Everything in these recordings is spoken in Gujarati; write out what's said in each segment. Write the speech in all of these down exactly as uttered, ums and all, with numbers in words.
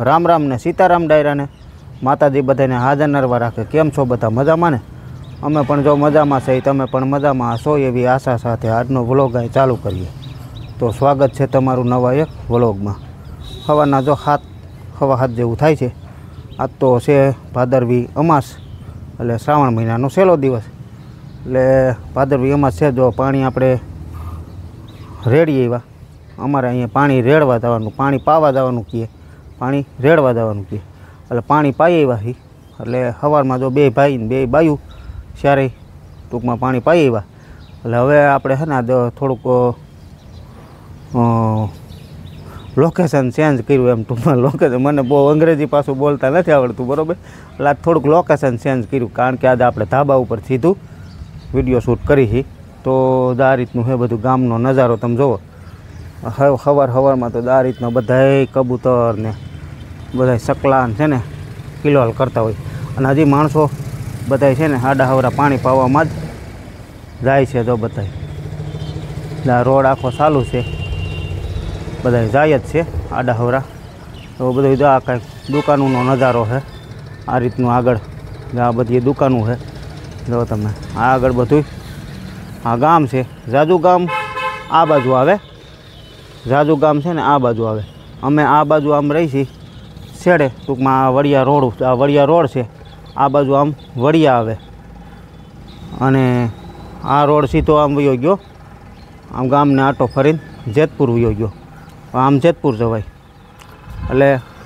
राम राम ने सीताराम डायरा ने माताजी बधाने हाजर नरवा राखे। केम छो बधा मजामां ने? अमे पण जो मजामां छे तमे पण मजामां हशो एवी आशा साथे आजनो व्लॉग અહીં चालू करीए। तो स्वागत है तमारुं नवा एक व्लॉगमां। सवारना जो सात सवा सात जेवुं थाय छे। आज तो छे भादरवी अमास એટલે શ્રાવણ મહિનાનો છેલ્લો દિવસ એટલે ભાદરવી અમાસ છે। જો પાણી આપણે રેડી આવ્યા, અમારે અહીંયા પાણી રેડવા જવાનું, પાણી પાવા જવાનું કહીએ, પાણી રેડવા જવાનું કહીએ એટલે પાણી પાઈ આવ્યા છીએ। એટલે સવારમાં જો બે ભાઈ ને બે બાયું ત્યારે ટૂંકમાં પાણી પાઈ આવ્યા એટલે હવે આપણે છે ને થોડુંક લોકેશન ચેન્જ કર્યું એમ ટૂંકમાં। લોકેશન મને બહુ અંગ્રેજી પાછું બોલતા નથી આવડતું બરાબર, એટલે આજ થોડુંક લોકેશન ચેન્જ કર્યું કારણ કે આજે આપણે ધાબા ઉપર સીધું વિડીયો શૂટ કરી છે। તો આ રીતનું છે બધું ગામનો નજારો તમે જુઓ। સવાર સવારમાં તો આ રીતના બધાય કબૂતર ને બધાય સકલાન છે ને કિલોલ કરતા હોય અને હજી માણસો બધાય છે ને આડા હવરા પાણી પાવામાં જ જાય છે। જો બધાય આ રોડ આખો ચાલુ છે, બધા જાય જ છે આડા હવરા। તો બધું જો આ કાંઈક દુકાનોનો નજારો છે। આ રીતનું આગળ આ બધી દુકાનો છે। જો તમે આ આગળ બધું આ ગામ છે। જાજુ ગામ આ બાજુ આવે, જાજુ ગામ છે ને આ બાજુ આવે। અમે આ બાજુ આમ રહી છીએ છેડે, ટૂંકમાં આ વડિયા રોડ, આ વડિયા રોડ છે, આ બાજુ આમ વડિયા આવે અને આ રોડ સીધો આમ વયો ગયો આમ ગામને આટો ફરીને જેતપુર વયો ગયો, આમ જેતપુર જવાય। એટલે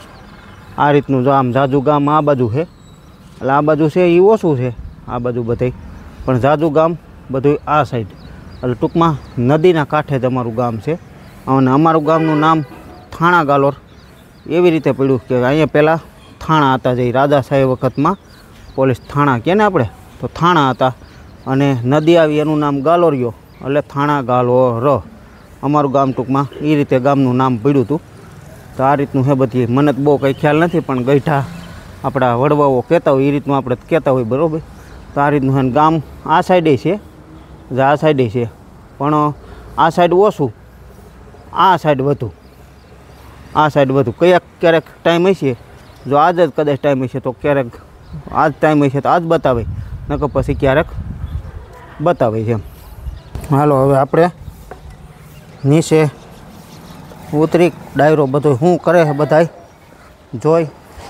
આ રીતનું જો આમ જાજુ ગામ આ બાજુ છે, એટલે આ બાજુ છે એ ઓછું છે આ બાજુ બધાય, પણ જાજુ ગામ બધું આ સાઈડ। એટલે ટૂંકમાં નદીના કાંઠે જ અમારું ગામ છે અને અમારું ગામનું નામ થાણા ગાલોર એવી રીતે પડ્યું કે અહીંયા પહેલાં થાણા હતા, જે રાજા સાહેબ વખતમાં પોલીસ થાણા કહે ને આપણે, તો થાણા હતા અને નદી આવી એનું નામ ગાલોરિયો એટલે થાણા ગાલોર અમારું ગામ ટૂંકમાં એ રીતે ગામનું નામ પડ્યું હતું। તો આ રીતનું છે બધી, મને તો બહુ કંઈ ખ્યાલ નથી પણ ગઈઠા આપણા વડવાઓ કહેતા હોય એ રીતનું આપણે કહેતા હોય બરાબર। તો આ રીતનું છે ગામ આ સાઈડે છે, જે આ સાઈડે છે પણ આ સાઈડ ઓછું, આ સાઈડ વધુ, આ સાઈડ વધુ। કયાક ક્યારેક ટાઈમ હશે, જો આજ જ કદાચ ટાઈમ હશે તો ક્યારેક આજ ટાઈમ હશે તો આજ બતાવે, નકર પછી ક્યારેક બતાવે છે એમ। હાલો હવે આપણે નીચે ઉતરી ડાયરો બધો શું કરે છે બધાય જોઈ।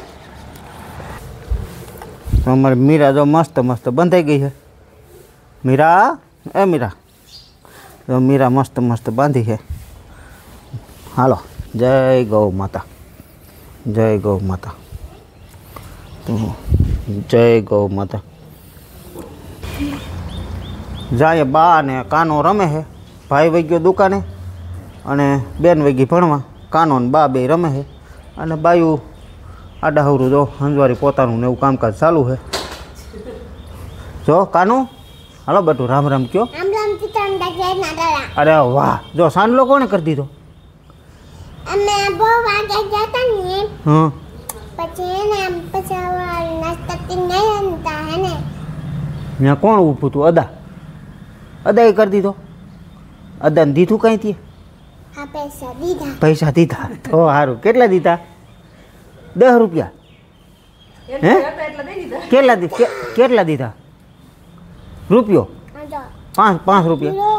અમારી મીરા જો મસ્ત મસ્ત બંધાઈ ગઈ છે। મીરા, એ મીરા, જો મીરા મસ્ત મસ્ત બાંધી છે। હાલો, જય ગૌ માતા, જય ગૌ માતા, તો જય ગૌ માતા। જાય બા ને કાનો રમે છે, ભાઈ વહી ગયો દુકાને અને બેન વહી ગઈ ભણવા, કાનો ને બા બે રમે છે અને બાયું આડા હવરું જો હંજવારી પોતાનું ને એવું કામકાજ ચાલુ છે। જો કાનું, હાલો બેટું રામ રામ કયો। અરે વાહ, જો સાંડલો કોણે કરી દીધો? અમે બહુ વાગે જતા ને હા પછી એને પછી નાસ્તા કરીને નતા હે ને ત્યાં કોણ ઊભું હતું? અદા, અદા એ કરી દીધો? અદાને દીધું કાંઈ થી? હા પૈસા દીધા, પૈસા દીધા તો સારું। કેટલા દીધા? દસ રૂપિયા? હે કેટલા દી કેટલા દીધા? રૂપિયો? પાંચ પાંચ રૂપિયા?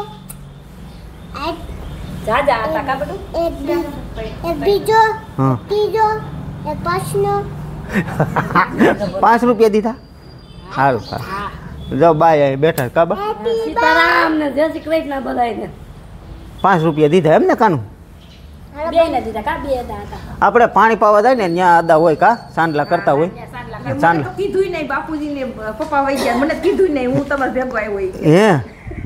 એક બીજો, હા ત્રીજો, એક પાંચનો। પાંચ રૂપિયા દીધા? સારું સારું। જો બાય અહીં બેઠા કાબા, સીતારામ ને જય શ્રી કૃષ્ણ બધાયને પાંચ રૂપિયા દીધા એમ ને કાનું? બે ને દીધા કા બે હતા આપણે પાણી પાવા જાય ને ત્યાં અદા હોય કા સાંડલા કરતા હોય? સાંડલા કીધું નહીં બાપુજી ને પપ્પા વઈ ગયા, મને કીધું નહીં, હું તમારે ભેગો આવ્યો હે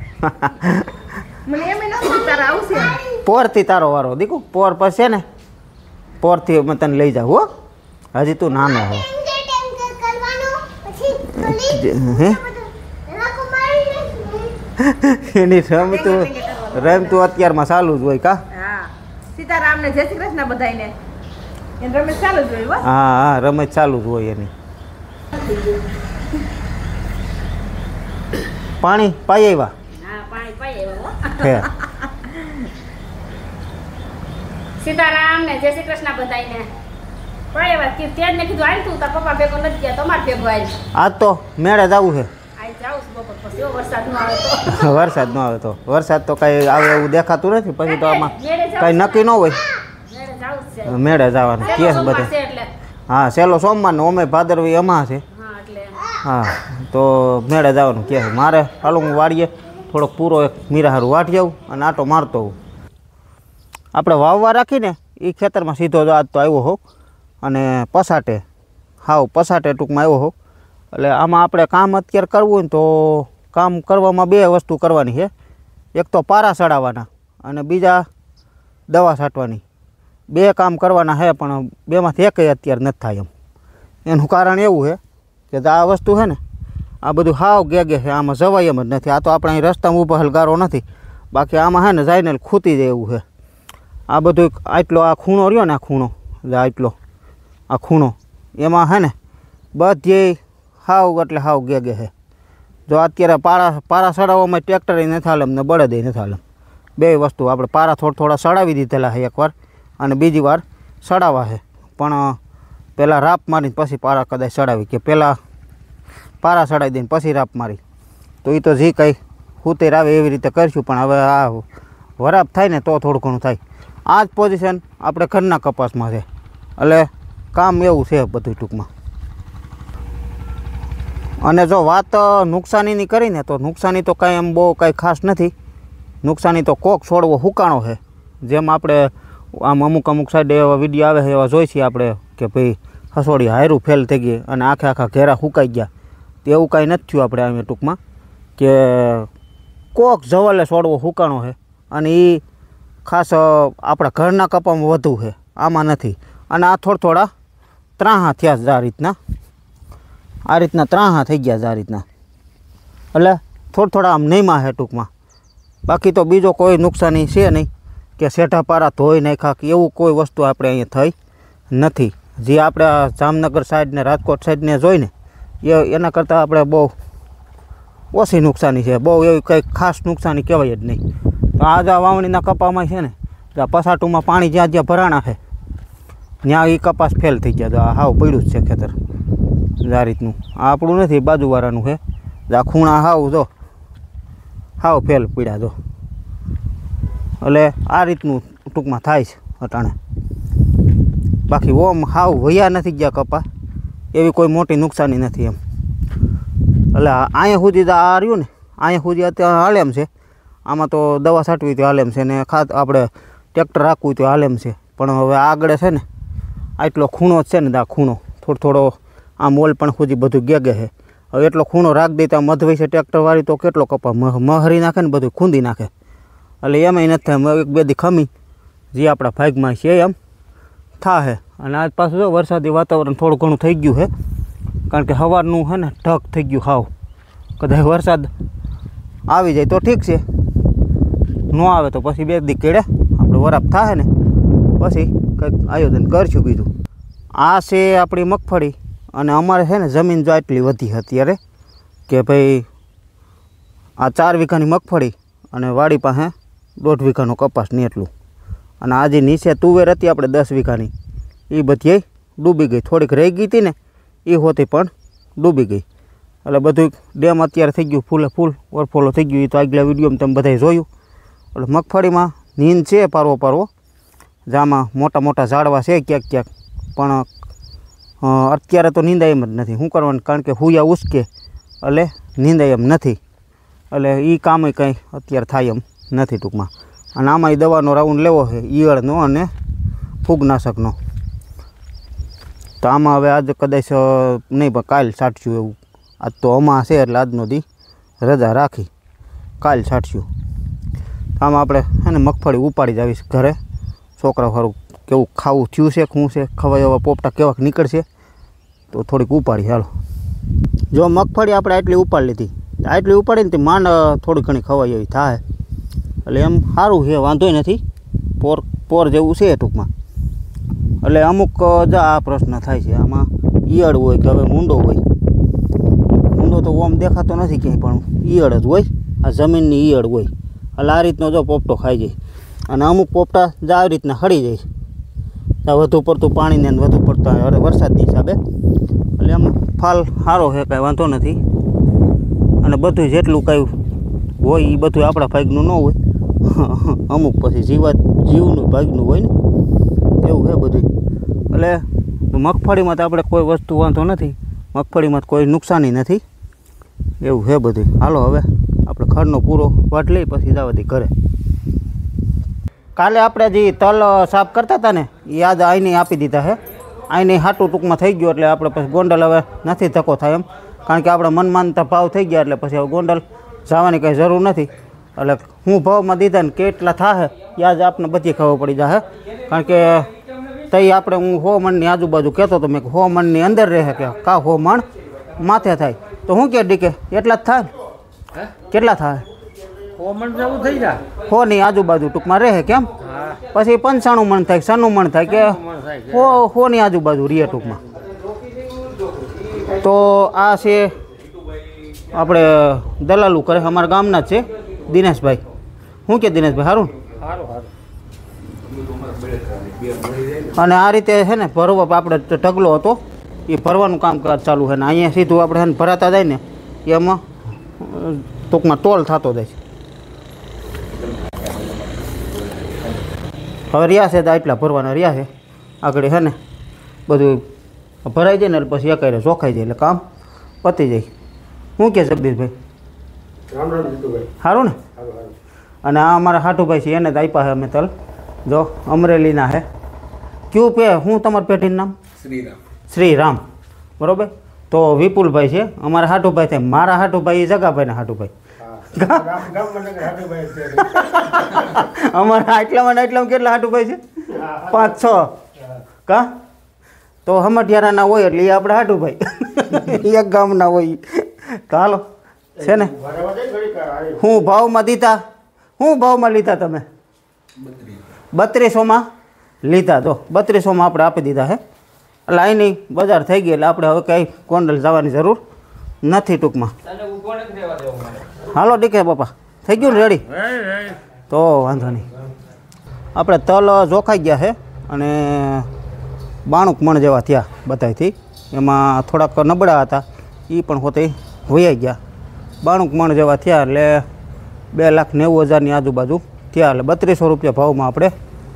મને એમ નથી તારા આવશે પોરથી તારો વારો દીકુ, પોર પછી ને પોરથી મેં તને લઈ જાઉં હો, હજી તું નાનો હો। હે એની રમતું રમતું અત્યારમાં ચાલુ જ હોય કા? હા, સીતારામ ને જય શ્રી કૃષ્ણ બધાયને એને રમેશ ચાલુ જ હોય। હા હા, રમેશ ચાલુ જ હોય એની। પાણી પાઈ આવ્યા? હા પાણી પાઈ આવ્યા। સીતારામ ને જય શ્રી કૃષ્ણ બધાયને। પણ એ વાત કે તે જ મેં કીધું આય તું તાર પપ્પા ભેગો નથી ગયા તમારે ભેગો આય આજ તો મેળે જવું છે. આય જાઉં છું બપોર પછી એવો વરસાદ ન આવે તો વરસાદ ન આવે તો વરસાદ તો કાંઈ આવે એવું દેખાતું નથી. પછી તો આમાં મેળે જાઉં કાંઈ નક્કી ન હોય. મેળે જાઉં જ છે મેળે જવાનું કેસ સોમવાર બધે. છે એટલે હા સેલો સોમવારનો અમે ભાદરવી અમા છે. હા એટલે હા તો મેળે જવાનું કે છે. મારે હાલો હું વાડીએ થોડોક પૂરો એક મીરા હારું વાટી આવું અને આટો મારતો હોઉં. આપણે વાવવા રાખીને એ ખેતરમાં સીધો જ આજ તો આવ્યો હોઉં અને પસાટે હાવ પસાટે ટૂંકમાં આવ્યો હોઉં. એટલે આમાં આપણે કામ અત્યારે કરવું હોય ને તો કામ કરવામાં બે વસ્તુ કરવાની છે. એક તો પારા ચડાવવાના અને બીજા દવા છાંટવાની. બે કામ કરવાના છે પણ બેમાંથી એકય અત્યારે નથી થાય એમ. એનું કારણ એવું છે કે આ વસ્તુ છે ને આ બધું હાવ ગેગે છે. આમાં જવાય એમ જ નથી. આ તો આપણે અહીં રસ્તામાં ઊભા હલગારો નથી. બાકી આમાં છે ને જઈને ખૂતી જાય એવું છે. આ બધું આટલો આ ખૂણો રહ્યો ને આ ખૂણો આટલો આ ખૂણો એમાં છે ને બધી હાવ એટલે હાવ ગેગે છે. જો અત્યારે પારા પારા ચડાવવામાં ટ્રેક્ટર નથી હાલે ને બળદ નથી હાલે. બે વસ્તુ આપણે પારા થોડા થોડા ચડાવી દીધેલા છે એકવાર અને બીજી વાર ચડાવવા છે. પણ પહેલાં રાપ મારીને પછી પારા કદાચ ચડાવી કે પહેલાં પારા ચડાવી દઈને પછી રાપ મારી તો એ તો જે કંઈ હુતેર આવે એવી રીતે કરીશું. પણ હવે આ વરાપ થાય ને તો થોડું ઘણું થાય. આ જ પોઝિશન આપણે ઘરના કપાસમાં છે. એટલે કામ એવું છે બધું ટૂંકમાં. અને જો વાત નુકસાનીની કરીને તો નુકસાની તો કાંઈ એમ બહુ કાંઈ ખાસ નથી. નુકસાની તો કોક છોડવો હુકાણો છે. જેમ આપણે આમ અમુક અમુક સાઈડ એવા વિડીયો આવે છે એવા જોઈ છીએ આપણે કે ભાઈ હસોડી હાયરું ફેલ થઈ ગઈ અને આખે આખા ઘેરા હુકાઈ ગયા. તો એવું કાંઈ નથી થયું આપણે આમ ટૂંકમાં કે કોક જવલે છોડવો હુકાણો છે અને એ ખાસ આપણા ઘરના કપામાં વધુ છે. આમાં નથી. અને આ થોડા થોડા ત્રાહા થયા છે આ રીતના આ રીતના ત્રાહા થઈ ગયા છે આ રીતના. એટલે થોડા થોડા આમ નહીમાં છે ટૂંકમાં. બાકી તો બીજો કોઈ નુકસાની છે નહીં કે શેઠા પારા ધોઈ નાખ્યા કે એવું કોઈ વસ્તુ આપણે અહીંયા થઈ નથી. જે આપણે જામનગર સાઈડ ને રાજકોટ સાઈડને જોઈને એ એના કરતાં આપણે બહુ ઓછી નુકસાની છે. બહુ એવી કંઈ ખાસ નુકસાની કહેવાય જ નહીં. તો આ જ વાવણીના કપામાં છે ને આ પસાટુમાં પાણી જ્યાં જ્યાં ભરાણા છે ત્યાં એ કપાસ ફેલ થઈ ગયા. તો આ હાવ પડ્યું જ છે ખેતર આ રીતનું. આ આપણું નથી બાજુવાળાનું છે. આ ખૂણા હાવ જો હાવ ફેલ પીડ્યા જો. એટલે આ રીતનું ટૂંકમાં થાય છે અટાણે. બાકી ઓમ હાવ વયા નથી ગયા કપા એવી કોઈ મોટી નુકસાની નથી એમ. એટલે અહીંયા સુધી તો આ રહ્યું ને અહીંયા સુધી અત્યારે હાલેમ છે. આમાં તો દવા છાંટવી તો હાલેમ છે ને ખાત આપણે ટ્રેક્ટર રાખવું તો હાલેમ છે. પણ હવે આગળ છે ને આટલો ખૂણો જ છે ને આ ખૂણો થોડો થોડો આ મોલ પણ સુધી બધું ગેગે છે. હવે એટલો ખૂણો રાખ દે તો મધવઈ છે ટ્રેક્ટરવાળી તો કેટલો કપા મહરી નાખે ને બધું ખૂંદી નાખે. એટલે એમાંય નથી થાય. એક બે દી ખમી જે આપણા ભાગમાં છે એમ થાહે. અને આજ પાછું જો વરસાદી વાતાવરણ થોડું ઘણું થઈ ગયું છે. કારણ કે સવારનું છે ને ઢગ થઈ ગયું હાવ. કદાચ વરસાદ આવી જાય તો ઠીક છે. ન આવે તો પછી બે દી કેળે આપણે વરાપ થાય ને પછી કંઈક આયોજન કરશું બીજું. આ છે આપણી મગફળી. અને અમારે છે ને જમીન જો આટલી વધી અત્યારે કે ભાઈ આ ચાર વીઘાની મગફળી અને વાડી પાસે દોઢ વીઘાનો કપાસ ને એટલું. અને આજે નીચે તુવેર હતી આપણે દસ વીઘાની એ બધી ડૂબી ગઈ. થોડીક રહી ગઈ હતી ને એ હોતી પણ ડૂબી ગઈ. એટલે બધું ડેમ અત્યારે થઈ ગયું ફૂલે ફૂલ ઓવરફ્લો થઈ ગયું. એ તો આગલા વિડીયોમાં તમે બધાએ જોયું. એટલે મગફળીમાં નીંદ છે પારવો પારવો. જામાં મોટા મોટા ઝાડવા છે ક્યાંક ક્યાંક. પણ અત્યારે તો નીંદાય એમ જ નથી. શું કરવાનું કારણ કે હુયા ઉસકે એટલે નીંદાય એમ નથી. એટલે એ કામ કંઈ અત્યારે થાય એમ નથી ટૂંકમાં. અને આમાં એ દવાનો રાઉન્ડ લેવો છે ઈયળનો અને ફૂગનાશકનો. તો આમાં હવે આજ કદાચ નહીં પણ કાલ છાંટશું એવું. આજ તો અમા છે એટલે આજનો દી રજા રાખી કાલ છાંટશું. આમાં આપણે છે ને મગફળી ઉપાડી જ આવીશ ઘરે. છોકરા સારું કેવું ખાવું થયું છે શું છે ખવાય એવા પોપટા કેવાક નીકળશે તો થોડીક ઉપાડી. હાલો જો મગફળી આપણે આટલી ઉપાડી લીધી. આટલી ઉપાડીને તે માંડ થોડી ઘણી ખવાય એવી થાય. એટલે એમ સારું છે વાંધોય નથી. પોર પોર જેવું છે ટૂંકમાં. એટલે અમુક જ આ પ્રશ્ન થાય છે આમાં. ઈયળ હોય કે હવે મૂંડો હોય. મૂંડો તો ઓમ દેખાતો નથી ક્યાંય પણ ઈયળ જ હોય. આ જમીનની ઈયળ હોય. એટલે આ રીતનો જો પોપટો ખાઈ જાય. અને અમુક પોપટા જ આવી રીતના હળી જાય. વધુ પડતું પાણીને વધુ પડતા ટાણે હવે વરસાદની હિસાબે એટલે આમ ફાલ સારો છે, કાંઈ વાંધો નથી. અને બધું જેટલું કાંઈ હોય એ બધું આપણા ભાગનું ન હોય, અમુક પછી જીવા જીવનું ભાગનું હોય ને એવું છે બધું. એટલે મગફળીમાં તો આપણે કોઈ વસ્તુ વાંધો નથી, મગફળીમાં કોઈ નુકસાની નથી એવું છે બધું. હાલો હવે આપણે ખડનો પૂરો વાટ લઈ પછી જવા દઈ ઘરે. કાલે આપણે જે તલ સાફ કરતા હતા ને એ યાદ આઈને આપી દીધા છે. આઈને હાટું ટૂંકમાં થઈ ગયું એટલે આપણે પછી ગોંડલ હવે નથી ધક્કો થાય એમ, કારણ કે આપણે મનમાનતા ભાવ થઈ ગયા એટલે પછી હવે ગોંડલ જવાની કંઈ જરૂર નથી. એટલે હું ભાવમાં દીધા ને કેટલા થાય યાદ આપને બધી ખબર પડી જાય, કારણ કે તઈ આપણે હું હો મણની આજુબાજુ કહેતો તો મેં હો મણની અંદર રહે કે કા હો મણ માથે થાય તો હું કે ડીકે એટલા જ થાય ને? કેટલા થાય? હો ની આજુબાજુ ટૂંકમાં રહે કેમ? પછી પંચાણું મણ થાય, સનું મણ થાય કે હો હો ની આજુબાજુ રીએ ટૂંકમાં. તો આ છે આપણે દલાલું કરે અમારા ગામના જ છે દિનેશભાઈ. શું કે દિનેશભાઈ સારું? અને આ રીતે છે ને ભરવા આપણે ઢગલો હતો એ ભરવાનું કામકાજ ચાલુ છે ને અહીંયા સીધું આપણે છે ને ભરાતા જાય ને એમાં ટૂંકમાં તોલ થતો જાય છે. હવે રહ્યા છે તો એટલા ભરવાના રહ્યા છે, આગળ છે ને બધું ભરાઈ જાય ને એટલે પછી એકારે ચોખાઈ જાય એટલે કામ પતી જાય. શું કે જગદીશભાઈ? સારું ને? અને આ અમારા હાટુભાઈ છે એને જ આપ્યા છે અમે તલ, જો અમરેલીના છે. ક્યુ પે હું તમારું પેઢીનું નામ? શ્રીરામ. શ્રીરામ બરાબર. તો વિપુલભાઈ છે અમારા હાટુભાઈ થાય, મારા હાટુભાઈ એ જગાભાઈના હાટુભાઈ. અમારા આટલામાં આટલામાં કેટલા હાટુભાઈ છે? પાંચ છ કા? તો હમઠિયારાના હોય એટલે એ આપણે હાટુભાઈ એક ગામના હોય. તો હાલો છે ને હું ભાવમાં દીધા, હું ભાવમાં લીધા તમે? બત્રીસોમાં લીધા. તો બત્રીસોમાં આપણે આપી દીધા છે. એટલે અહીંની બજાર થઈ ગઈ એટલે આપણે હવે કંઈ ગોંડલ જવાની જરૂર નથી ટૂંકમાં. હાલો ડીકે બાપા થઈ ગયું ને રેડી? તો વાંધો નહીં. આપણે તલ જોખાઈ ગયા છે અને બાણુંક મણ જેવા થયા બધાથી. એમાં થોડાક નબળા હતા એ પણ હોતે વૈયા ગયા. બાણુંક મણ જેવા થયા એટલે બે લાખ નેવું હજારની આજુબાજુ થયા. એટલે બત્રીસો રૂપિયા ભાવમાં આપણે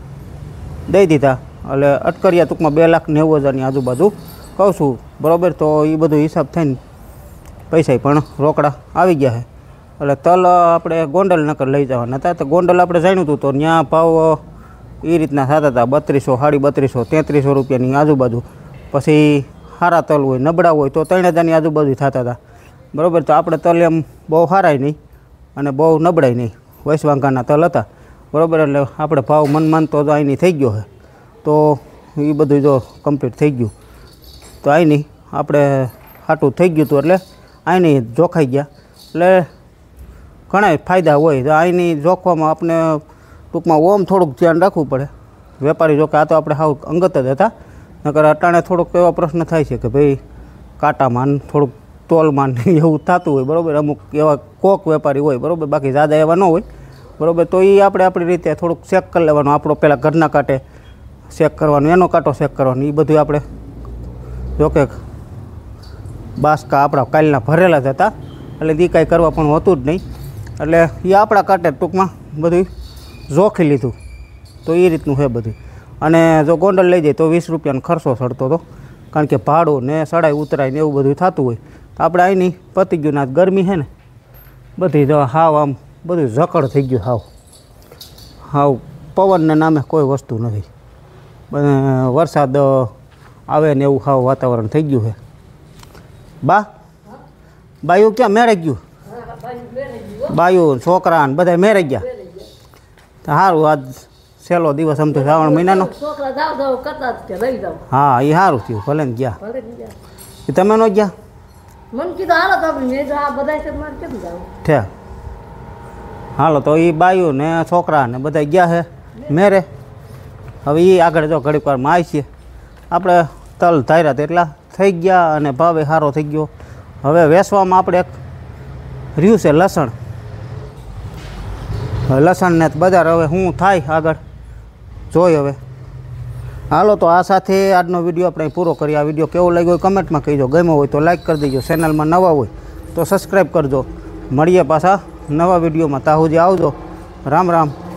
દઈ દીધા. એટલે અટકરિયા ટૂંકમાં બે લાખ નેવું હજારની આજુબાજુ કહું છું બરાબર. તો એ બધું હિસાબ થઈને પૈસા પણ રોકડા આવી ગયા છે. એટલે તલ આપણે ગોંડલ નકર લઈ જવાના હતા. તો ગોંડલ આપણે જાણ્યું હતું તો ત્યાં ભાવ એ રીતના થતા હતા બત્રીસો સાડી બત્રીસો તેત્રીસો રૂપિયાની આજુબાજુ. પછી સારા તલ હોય નબળા હોય તો ત્રણ હજારની આજુબાજુ થતા હતા બરાબર. તો આપણે તલ એમ બહુ સારાય નહીં અને બહુ નબળાય નહીં, વૈશ્વાંગાના તલ હતા બરાબર. એટલે આપણે ભાવ મન માનતો તો અહીંની થઈ ગયો છે. તો એ બધું જો કમ્પ્લીટ થઈ ગયું તો અહીંની આપણે હાટું થઈ ગયું હતું એટલે અહીંની જોખાઈ ગયા. એટલે ઘણા ફાયદા હોય. તો અહીંની જોખવામાં આપણે ટૂંકમાં ઓમ થોડુંક ધ્યાન રાખવું પડે. વેપારી જોકે આ તો આપણે સાવ અંગત જ હતા, નકર અટાણે થોડોક એવા પ્રશ્ન થાય છે કે ભાઈ કાંટામાં થોડુંક તોલમાં એવું થતું હોય બરાબર. અમુક એવા કોક વેપારી હોય બરાબર, બાકી જ્યાદા એવા ન હોય બરાબર. તો એ આપણે આપણી રીતે થોડુંક ચેક કરી લેવાનું. આપણો પહેલાં ઘરના કાંટે ચેક કરવાનું, એનો કાંટો ચેક કરવાનો, એ બધું આપણે જોકે બાસકા આપણા કાલના ભરેલા જ હતા એટલે એ કાંઈ કરવા પણ હોતું જ નહીં. એટલે એ આપણા કાંટે ટૂંકમાં બધું જોખી લીધું. તો એ રીતનું છે બધું. અને જો ગોંડલ લઈ જાય તો વીસ રૂપિયાનો ખર્ચો ચડતો હતો, કારણ કે ભાડું ને સડાઈ ઉતરાય ને એવું બધું થતું હોય. તો આપણે અહીંની પતી ગયું ના ગરમી છે ને બધી જો હાવ આમ બધું ઝકડ થઈ ગયું. હાવ હાવ પવનના નામે કોઈ વસ્તુ નથી. વરસાદ આવે ને એવું હાવ વાતાવરણ થઈ ગયું છે. બા બાયું ક્યાં મેળે ગયું? બાયું છોકરા ને બધા મેળે ગયા. સારું આજ છેલ્લો દિવસ આમ તો શ્રાવણ મહિનાનો. હા એ સારું થયું, ભલે ને ગયા. તમે નો ગયા? ઠે હાલો તો એ બાયું ને છોકરા ને બધા ગયા છે મેરે. હવે એ આગળ જો ઘડીક વારમાં આવી છે. આપણે તલ ધાર્યા તેટલા થઈ ગયા અને ભાવે સારો થઈ ગયો. હવે વેચવામાં આપણે એક રહ્યું છે લસણ. લસણને બજાર હવે શું થાય આગળ જોઈ. હવે હાલો તો આ સાથે આજનો વિડીયો આપણે પૂરો કરીએ. આ વિડીયો કેવો લાગ્યો હોય કમેન્ટમાં કહીજો. ગમ્યો હોય તો લાઈક કરી દેજો. ચેનલમાં નવા હોય તો સબસ્ક્રાઈબ કરજો. મળીએ પાછા નવા વિડીયોમાં. તાહુજી આવજો. રામ રામ.